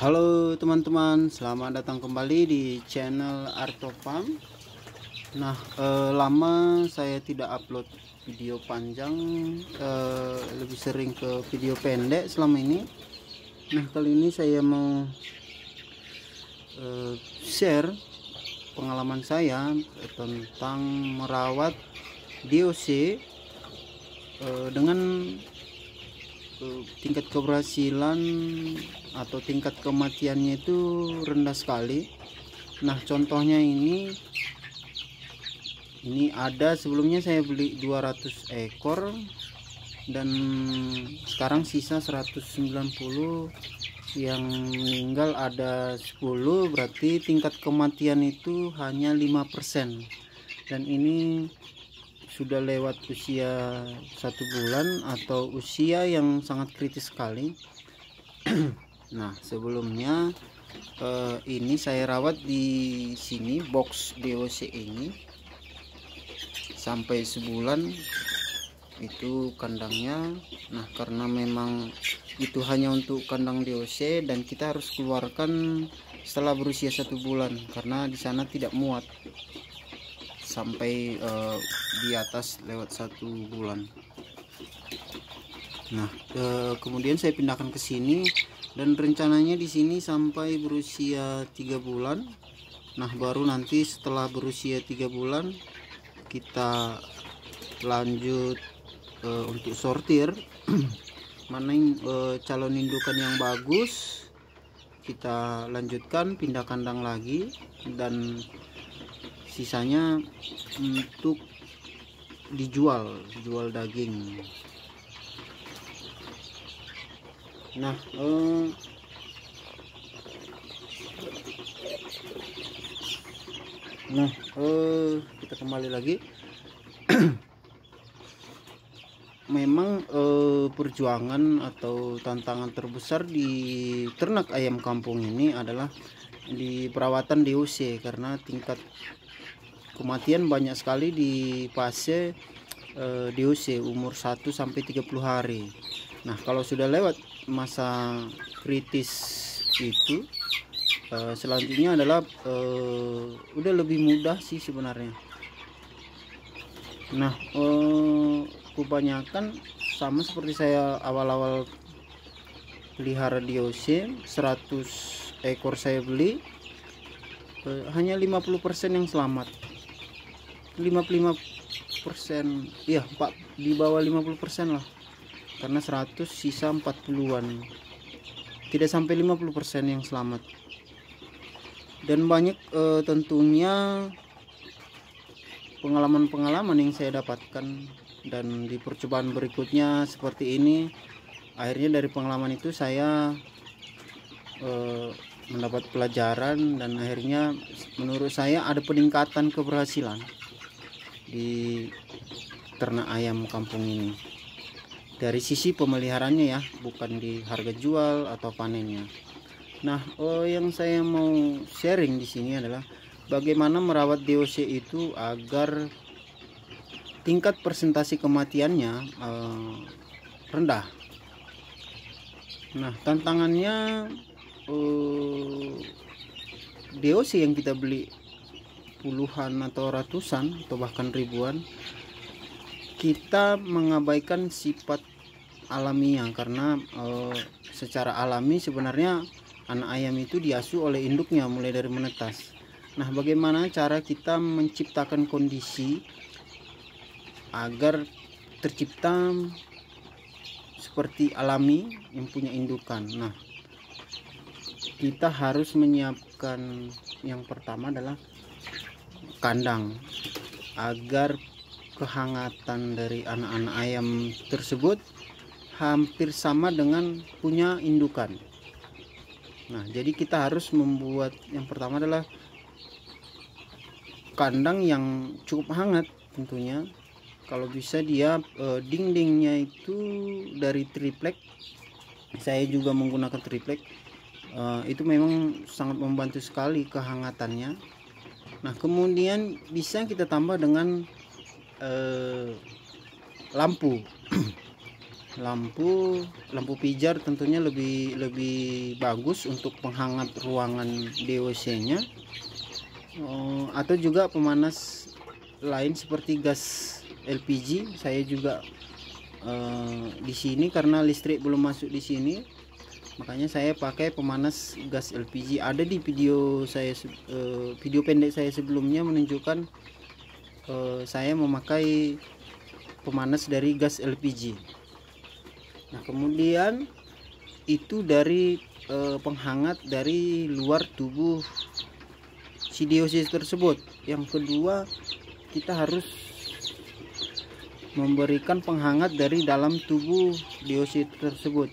Halo teman-teman, selamat datang kembali di channel Artofam. Nah, lama saya tidak upload video panjang, lebih sering ke video pendek selama ini. Nah, kali ini saya mau share pengalaman saya tentang merawat DOC dengan tingkat keberhasilan atau tingkat kematiannya itu rendah sekali. Nah, contohnya ini ada, sebelumnya saya beli 200 ekor dan sekarang sisa 190, yang meninggal ada 10, berarti tingkat kematian itu hanya 5%. Dan ini sudah lewat usia 1 bulan atau usia yang sangat kritis sekali. Nah, sebelumnya ini saya rawat di sini, box DOC ini sampai sebulan itu kandangnya. Nah, karena memang itu hanya untuk kandang DOC dan kita harus keluarkan setelah berusia 1 bulan karena di sana tidak muat sampai di atas lewat 1 bulan. Nah, kemudian saya pindahkan ke sini dan rencananya di sini sampai berusia 3 bulan. Nah, baru nanti setelah berusia 3 bulan kita lanjut untuk sortir mana yang calon indukan yang bagus, kita lanjutkan pindah kandang lagi, dan sisanya untuk dijual daging. Nah, kita kembali lagi. Memang perjuangan atau tantangan terbesar di ternak ayam kampung ini adalah di perawatan DOC, karena tingkat kematian banyak sekali di fase DOC umur 1 sampai 30 hari. Nah, kalau sudah lewat masa kritis itu, selanjutnya adalah udah lebih mudah sih sebenarnya. Nah, kebanyakan sama seperti saya awal-awal pelihara DOC, 100 ekor saya beli, hanya 50% yang selamat. 55%, ya Pak, di bawah 50% lah, karena 100 sisa 40-an, tidak sampai 50% yang selamat. Dan banyak tentunya pengalaman-pengalaman yang saya dapatkan, dan di percobaan berikutnya seperti ini, akhirnya dari pengalaman itu saya mendapat pelajaran, dan akhirnya menurut saya ada peningkatan keberhasilan di ternak ayam kampung ini dari sisi pemeliharaannya ya, bukan di harga jual atau panennya. Nah, yang saya mau sharing di sini adalah bagaimana merawat DOC itu agar tingkat persentase kematiannya rendah. Nah, tantangannya DOC yang kita beli puluhan atau ratusan atau bahkan ribuan, kita mengabaikan sifat alamiah, karena secara alami sebenarnya anak ayam itu diasuh oleh induknya mulai dari menetas. Nah, bagaimana cara kita menciptakan kondisi agar tercipta seperti alami yang punya indukan? Nah, kita harus menyiapkan, yang pertama adalah kandang, agar kehangatan dari anak-anak ayam tersebut hampir sama dengan punya indukan. Nah, jadi kita harus membuat, yang pertama adalah kandang yang cukup hangat tentunya. Kalau bisa dia dindingnya itu dari triplek, saya juga menggunakan triplek. Itu memang sangat membantu sekali kehangatannya. Nah, kemudian bisa kita tambah dengan lampu. lampu pijar tentunya lebih bagus untuk penghangat ruangan DOC-nya, atau juga pemanas lain seperti gas LPG. Saya juga di sini karena listrik belum masuk di sini, makanya saya pakai pemanas gas LPG. Ada di video saya, video pendek saya sebelumnya menunjukkan saya memakai pemanas dari gas LPG. Nah, kemudian itu dari penghangat dari luar tubuh si DOC tersebut. Yang kedua, kita harus memberikan penghangat dari dalam tubuh DOC tersebut,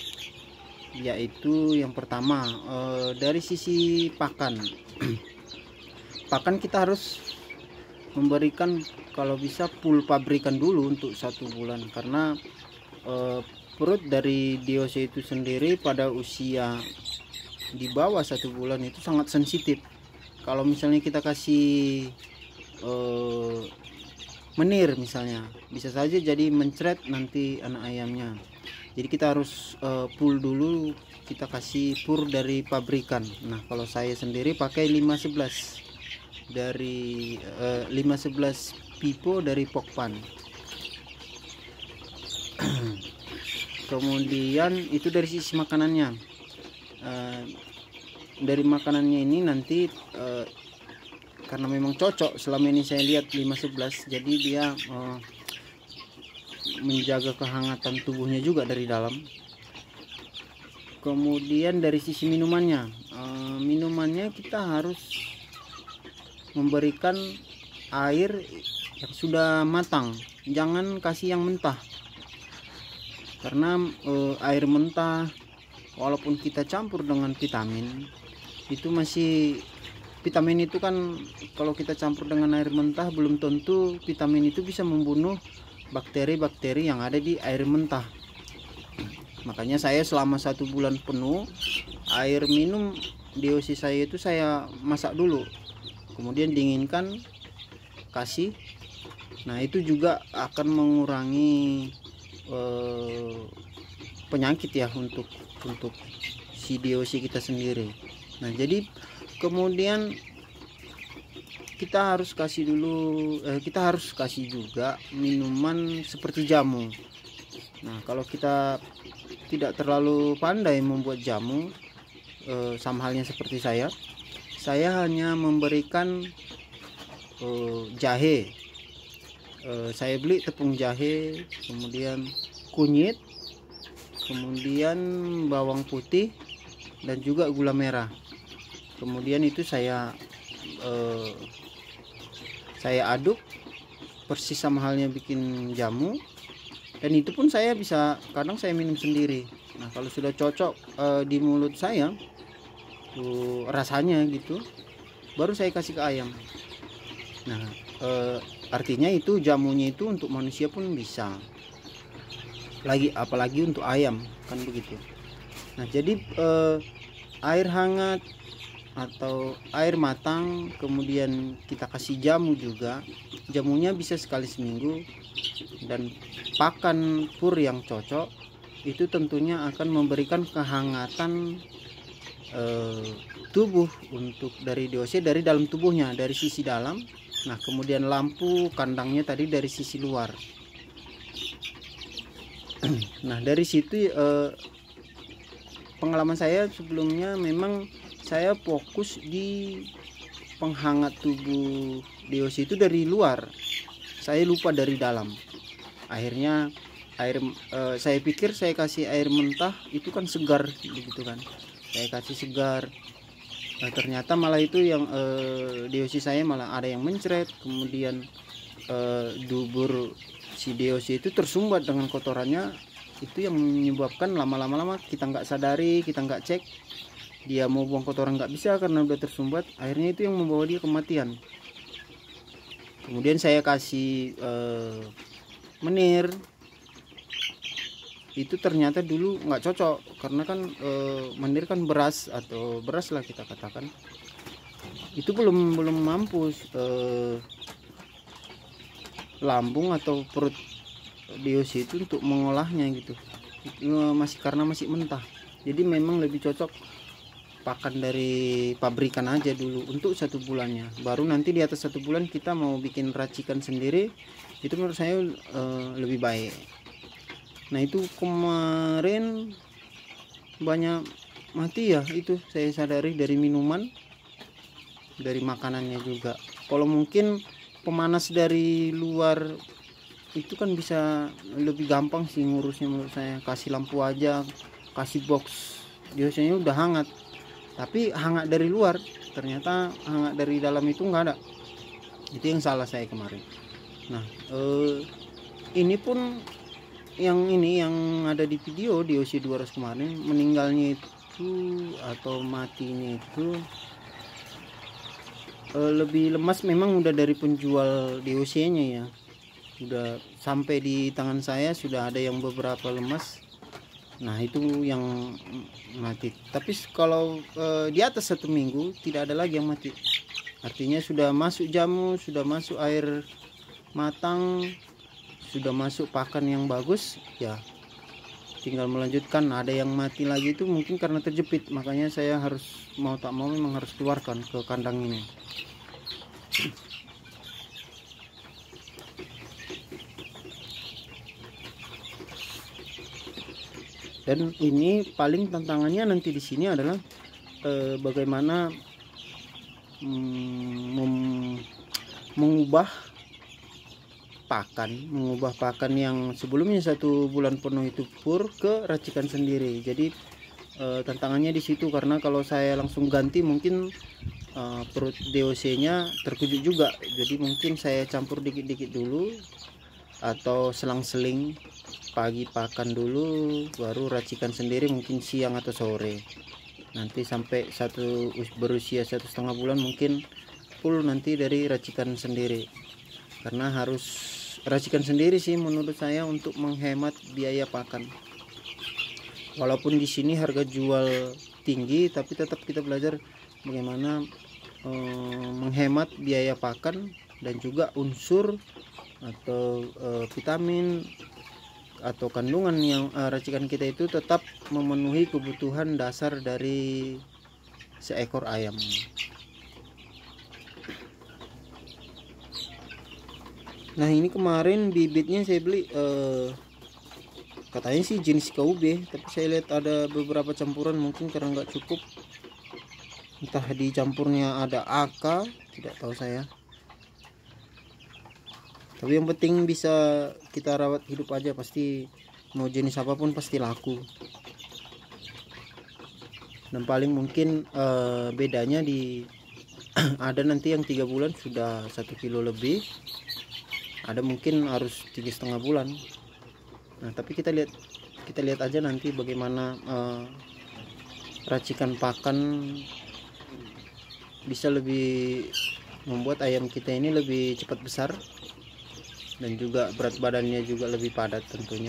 yaitu yang pertama dari sisi pakan. Pakan kita harus memberikan kalau bisa full pabrikan dulu untuk 1 bulan, karena perut dari DOC itu sendiri pada usia di bawah 1 bulan itu sangat sensitif. Kalau misalnya kita kasih menir misalnya, bisa saja jadi mencret nanti anak ayamnya. Jadi kita harus full dulu, kita kasih pur dari pabrikan. Nah, kalau saya sendiri pakai 511 dari 511 pipo dari Pokpan. Kemudian itu dari sisi makanannya. Dari makanannya ini nanti karena memang cocok, selama ini saya lihat 511, jadi dia menjaga kehangatan tubuhnya juga dari dalam. Kemudian dari sisi minumannya, minumannya kita harus memberikan air yang sudah matang, jangan kasih yang mentah, karena air mentah walaupun kita campur dengan vitamin, itu masih, vitamin itu kan kalau kita campur dengan air mentah belum tentu vitamin itu bisa membunuh bakteri-bakteri yang ada di air mentah. Makanya saya selama 1 bulan penuh, air minum DOC saya itu saya masak dulu, kemudian dinginkan, kasih. Nah, itu juga akan mengurangi penyakit ya untuk si DOC kita sendiri. Nah, jadi kemudian kita harus kasih juga minuman seperti jamu. Nah, kalau kita tidak terlalu pandai membuat jamu, sama halnya seperti saya hanya memberikan jahe. Saya beli tepung jahe, kemudian kunyit, kemudian bawang putih, dan juga gula merah. Kemudian itu saya aduk persis sama halnya bikin jamu, dan itu pun saya bisa, kadang saya minum sendiri. Nah, kalau sudah cocok di mulut saya rasanya gitu, baru saya kasih ke ayam. Nah, artinya itu jamunya itu untuk manusia pun bisa, apalagi untuk ayam, kan begitu. Nah, jadi air hangat atau air matang, kemudian kita kasih jamu juga. Jamunya bisa sekali seminggu, dan pakan pur yang cocok itu tentunya akan memberikan kehangatan tubuh untuk dari DOC dari dalam tubuhnya, dari sisi dalam. Nah, kemudian lampu kandangnya tadi dari sisi luar. Nah, dari situ pengalaman saya sebelumnya memang saya fokus di penghangat tubuh DOC itu dari luar, saya lupa dari dalam. Akhirnya saya pikir saya kasih air mentah itu kan segar begitu kan, saya kasih segar. Nah, ternyata malah itu yang DOC saya malah ada yang mencret, kemudian dubur si DOC itu tersumbat dengan kotorannya. Itu yang menyebabkan lama-lama kita nggak sadari, kita nggak cek, dia mau buang kotoran nggak bisa karena udah tersumbat. Akhirnya itu yang membawa dia kematian. Kemudian saya kasih menir, itu ternyata dulu nggak cocok, karena kan menir kan beras, atau beras lah kita katakan, itu belum mampu lambung atau perut DOC itu untuk mengolahnya gitu, karena masih mentah. Jadi memang lebih cocok pakan dari pabrikan aja dulu untuk 1 bulannya, baru nanti di atas 1 bulan kita mau bikin racikan sendiri, itu menurut saya lebih baik. Nah itu kemarin banyak mati ya, itu saya sadari dari minuman, dari makanannya juga. Kalau mungkin pemanas dari luar itu kan bisa lebih gampang sih ngurusnya menurut saya, kasih lampu aja, kasih box, biasanya udah hangat. Tapi hangat dari luar, ternyata hangat dari dalam itu nggak ada. Itu yang salah saya kemarin. Nah ini pun yang ada di video di OC 200 kemarin, meninggalnya itu atau matinya itu lebih lemas memang, udah dari penjual DOC nya ya, udah sampai di tangan saya sudah ada yang beberapa lemas. Nah itu yang mati. Tapi kalau di atas 1 minggu tidak ada lagi yang mati, artinya sudah masuk jamu, sudah masuk air matang, sudah masuk pakan yang bagus ya, tinggal melanjutkan. Ada yang mati lagi itu mungkin karena terjepit, makanya saya harus mau tak mau memang harus keluarkan ke kandang ini. Dan ini paling tantangannya nanti di sini adalah bagaimana mengubah pakan yang sebelumnya 1 bulan penuh itu pur ke racikan sendiri. Jadi tantangannya di situ, karena kalau saya langsung ganti mungkin perut DOC nya terkejut juga. Jadi mungkin saya campur dikit-dikit dulu, atau selang-seling, pagi pakan dulu baru racikan sendiri mungkin siang atau sore. Nanti sampai berusia 1,5 bulan mungkin full nanti dari racikan sendiri, karena harus racikan sendiri sih menurut saya untuk menghemat biaya pakan. Walaupun di sini harga jual tinggi, tapi tetap kita belajar bagaimana menghemat biaya pakan, dan juga unsur atau vitamin atau kandungan yang racikan kita itu tetap memenuhi kebutuhan dasar dari seekor ayam. Nah ini kemarin bibitnya saya beli katanya sih jenis KUB, tapi saya lihat ada beberapa campuran, mungkin karena nggak cukup, entah dicampurnya ada AK, tidak tahu saya. Tapi yang penting bisa kita rawat hidup aja, pasti mau jenis apapun pasti laku. Dan paling mungkin bedanya di ada nanti yang 3 bulan sudah 1 kilo lebih, ada mungkin harus 3,5 bulan. Nah tapi kita lihat aja nanti bagaimana racikan pakan bisa lebih membuat ayam kita ini lebih cepat besar, dan juga berat badannya juga lebih padat tentunya.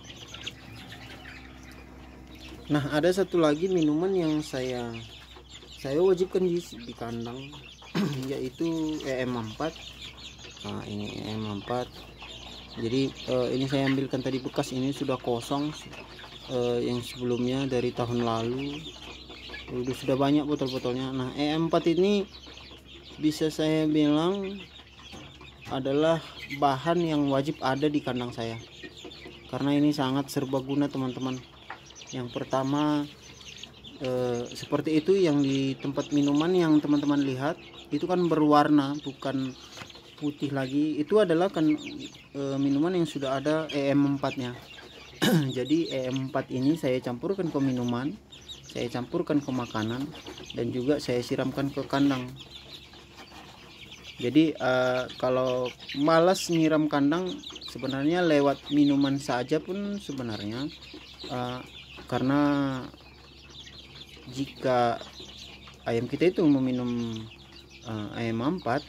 Nah ada satu lagi minuman yang saya wajibkan di kandang yaitu EM4. Nah ini EM4, jadi ini saya ambilkan tadi bekas, ini sudah kosong, yang sebelumnya dari tahun lalu sudah banyak botol-botolnya. Nah EM4 ini bisa saya bilang adalah bahan yang wajib ada di kandang saya, karena ini sangat serbaguna teman-teman. Yang pertama seperti itu, yang di tempat minuman yang teman-teman lihat itu kan berwarna, bukan putih lagi, itu adalah kan minuman yang sudah ada EM4 nya. Jadi EM4 ini saya campurkan ke minuman, saya campurkan ke makanan, dan juga saya siramkan ke kandang. Jadi kalau malas nyiram kandang, sebenarnya lewat minuman saja pun sebenarnya, karena jika ayam kita itu meminum EM4,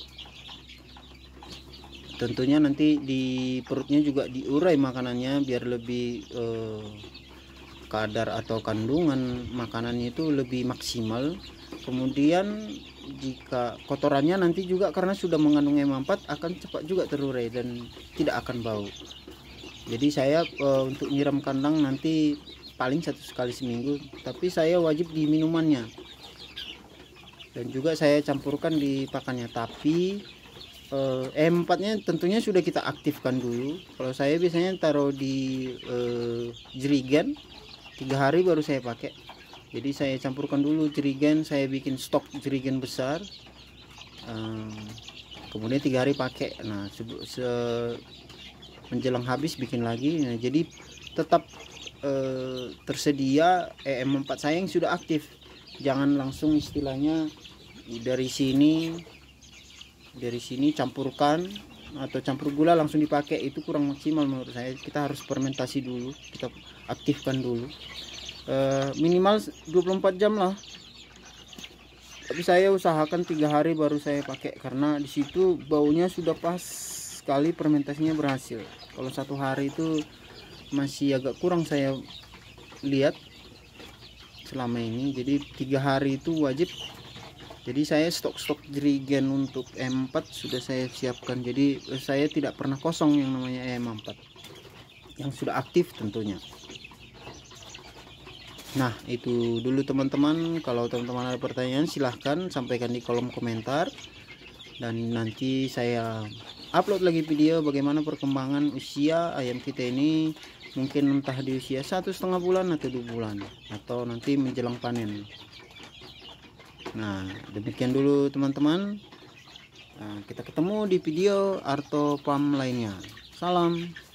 tentunya nanti di perutnya juga diurai makanannya biar lebih kadar atau kandungan makanannya itu lebih maksimal. Kemudian jika kotorannya nanti juga karena sudah mengandung EM4 akan cepat juga terurai dan tidak akan bau. Jadi saya untuk nyiram kandang nanti paling 1 kali seminggu, tapi saya wajib di minumannya dan juga saya campurkan di pakannya. Tapi empatnya tentunya sudah kita aktifkan dulu. Kalau saya biasanya taruh di jerigen 3 hari baru saya pakai. Jadi saya campurkan dulu jerigen, saya bikin stok jerigen besar, kemudian 3 hari pakai. Nah menjelang habis bikin lagi. Nah, jadi tetap tersedia EM4 saya yang sudah aktif. Jangan langsung istilahnya dari sini campurkan atau campur gula langsung dipakai, itu kurang maksimal menurut saya. Kita harus fermentasi dulu, kita aktifkan dulu minimal 24 jam lah, tapi saya usahakan 3 hari baru saya pakai karena disitu baunya sudah pas sekali, fermentasinya berhasil. Kalau 1 hari itu masih agak kurang saya lihat selama ini. Jadi 3 hari itu wajib. Jadi saya stok jerigen untuk M4 sudah saya siapkan. Jadi saya tidak pernah kosong yang namanya M4 yang sudah aktif tentunya. Nah itu dulu teman-teman. Kalau teman-teman ada pertanyaan silahkan sampaikan di kolom komentar, dan nanti saya upload lagi video bagaimana perkembangan usia ayam kita ini, mungkin entah di usia 1,5 bulan atau 2 bulan atau nanti menjelang panen. Nah demikian dulu teman-teman. Nah, kita ketemu di video Arto Farm lainnya. Salam.